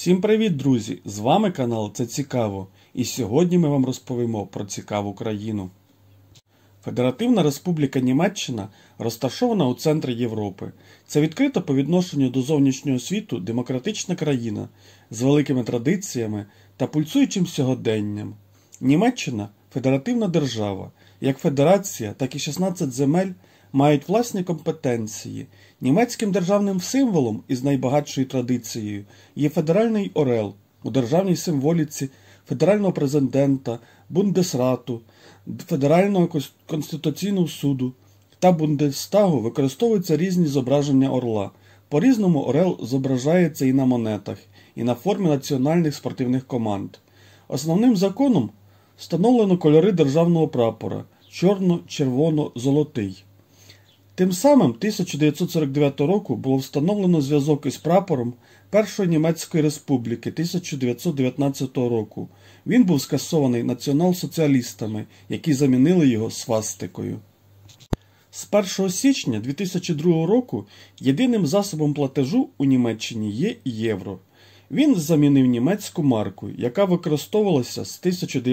Всім привіт, друзі! З вами канал Це Цікаво. І сьогодні ми вам розповімо про цікаву країну. Федеративна Республіка Німеччина розташована у центрі Європи. Це відкрита по відношенню до зовнішнього світу демократична країна з великими традиціями та пульсуючим сьогоденням. Німеччина – федеративна держава. Як федерація, так і 16 земель мають власні компетенції. Німецьким державним символом із найбагатшою традицією є федеральний орел у державній символіці федерального президента, Бундесрату, Федерального конституційного суду та Бундестагу використовуються різні зображення орла. По-різному орел зображається і на монетах, і на формі національних спортивних команд. Основним законом встановлено кольори державного прапора – чорно-червоно-золотий. Тим самим 1949 року було встановлено зв'язок із прапором Першої Німецької Республіки 1919 року. Він був скасований націонал-соціалістами, які замінили його свастикою. З 1 січня 2002 року єдиним засобом платежу у Німеччині є євро. Він замінив німецьку марку, яка використовувалася з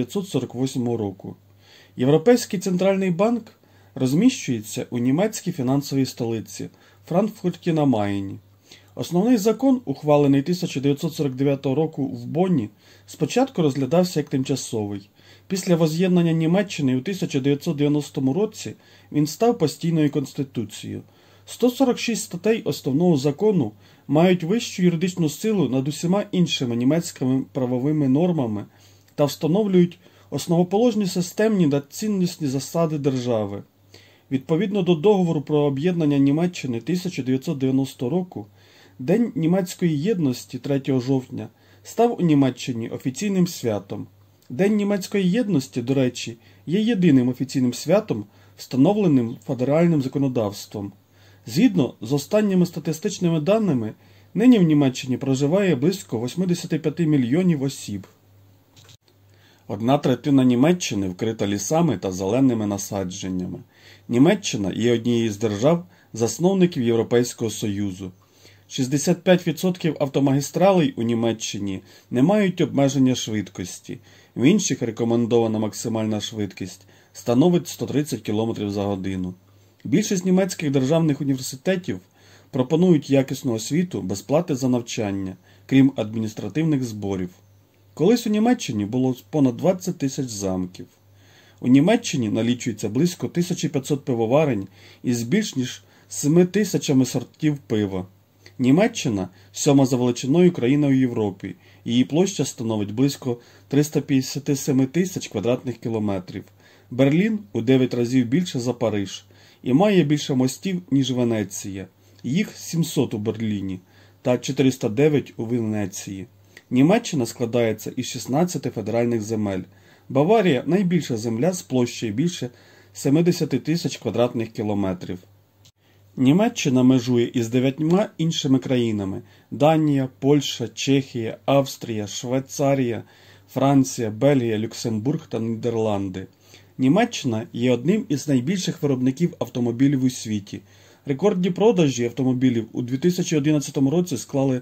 1948 року. Європейський центральний банк розміщується у німецькій фінансовій столиці Франкфурті на Майні. Основний закон, ухвалений 1949 року в Бонні, спочатку розглядався як тимчасовий. Після воз'єднання Німеччини у 1990 році він став постійною конституцією. 146 статей основного закону мають вищу юридичну силу над усіма іншими німецькими правовими нормами та встановлюють основоположні системні та цінностні засади держави. Відповідно до договору про об'єднання Німеччини 1990 року, День німецької єдності 3 жовтня став у Німеччині офіційним святом. День німецької єдності, до речі, є єдиним офіційним святом, встановленим федеральним законодавством. Згідно з останніми статистичними даними, нині в Німеччині проживає близько 85 мільйонів осіб. 1/3 Німеччини вкрита лісами та зеленими насадженнями. Німеччина є однією з держав-засновників Європейського Союзу. 65% автомагістралей у Німеччині не мають обмеження швидкості. В інших рекомендована максимальна швидкість становить 130 км за годину. Більшість німецьких державних університетів пропонують якісну освіту без плати за навчання, крім адміністративних зборів. Колись у Німеччині було понад 20 тисяч замків. У Німеччині налічується близько 1500 пивоварень із більш ніж 7 тисячами сортів пива. Німеччина – 7-ма за величиною країна у Європі. Її площа становить близько 357 тисяч квадратних кілометрів. Берлін у 9 разів більше за Париж і має більше мостів, ніж Венеція. Їх 700 у Берліні та 409 у Венеції. Німеччина складається із 16 федеральних земель. Баварія – найбільша земля з площею більше 70 тисяч квадратних кілометрів. Німеччина межує із 9 іншими країнами – Данія, Польща, Чехія, Австрія, Швейцарія, Франція, Бельгія, Люксембург та Нідерланди. Німеччина є одним із найбільших виробників автомобілів у світі. Рекордні продажі автомобілів у 2011 році склали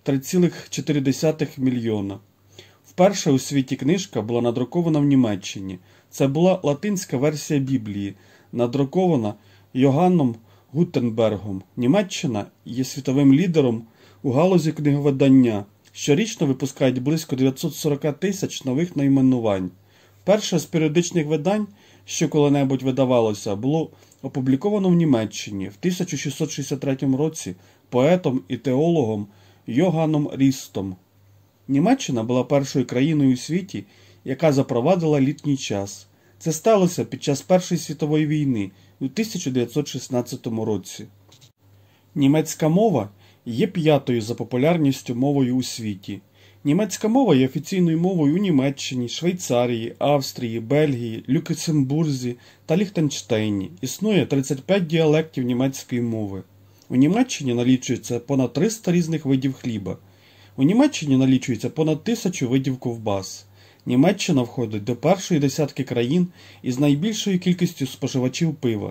3,4 мільйона. Вперше у світі книжка була надрукована в Німеччині. Це була латинська версія Біблії, надрукована Йоганном Гутенбергом. Німеччина є світовим лідером у галузі книговидання. Щорічно випускають близько 940 тисяч нових найменувань. Перше з періодичних видань, що коли-небудь видавалося, було опубліковано в Німеччині в 1663 році поетом і теологом Йоганном Рістом. Німеччина була першою країною у світі, яка запровадила літній час. Це сталося під час Першої світової війни у 1916 році. Німецька мова є 5-ю за популярністю мовою у світі. Німецька мова є офіційною мовою у Німеччині, Швейцарії, Австрії, Бельгії, Люксембурзі та Ліхтенштейні. Існує 35 діалектів німецької мови. У Німеччині налічується понад 300 різних видів хліба. У Німеччині налічується понад 1000 видів ковбас. Німеччина входить до першої десятки країн із найбільшою кількістю споживачів пива.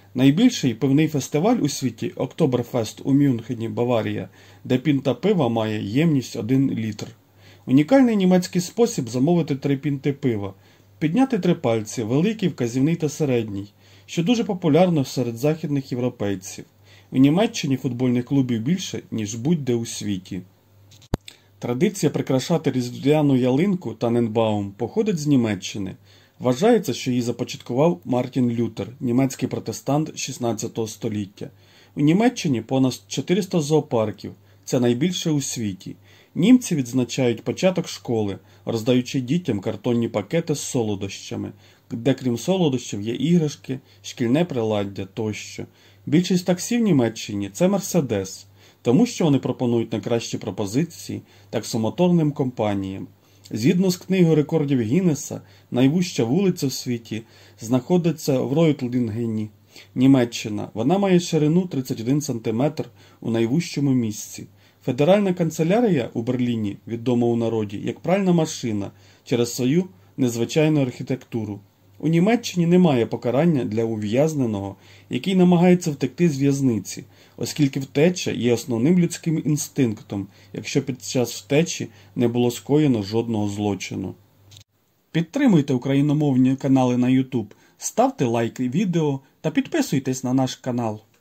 Найбільший пивний фестиваль у світі – Октоберфест у Мюнхені, Баварія, де пінта пива має ємність 1 літр. Унікальний німецький спосіб замовити 3 пінти пива. Підняти 3 пальці – великий, вказівний та середній, що дуже популярно серед західних європейців. У Німеччині футбольних клубів більше, ніж будь-де у світі. Традиція прикрашати різдвяну ялинку Таненбаум походить з Німеччини. Вважається, що її започаткував Мартін Лютер, німецький протестант 16 століття. У Німеччині понад 400 зоопарків, це найбільше у світі. Німці відзначають початок школи, роздаючи дітям картонні пакети з солодощами, де крім солодощів є іграшки, шкільне приладдя тощо. Більшість таксі в Німеччині – це Мерседес, тому що вони пропонують найкращі пропозиції таксомоторним компаніям. Згідно з книгою рекордів Гіннеса, найвужча вулиця в світі знаходиться в Ройтлінгені, Німеччина. Вона має ширину 31 см у найвужчому місці. Федеральна канцелярія у Берліні відома у народі як пральна машина через свою незвичайну архітектуру. У Німеччині немає покарання для ув'язненого, який намагається втекти з в'язниці, оскільки втеча є основним людським інстинктом, якщо під час втечі не було скоєно жодного злочину. Підтримуйте україномовні канали на YouTube, ставте лайки відео та підписуйтесь на наш канал.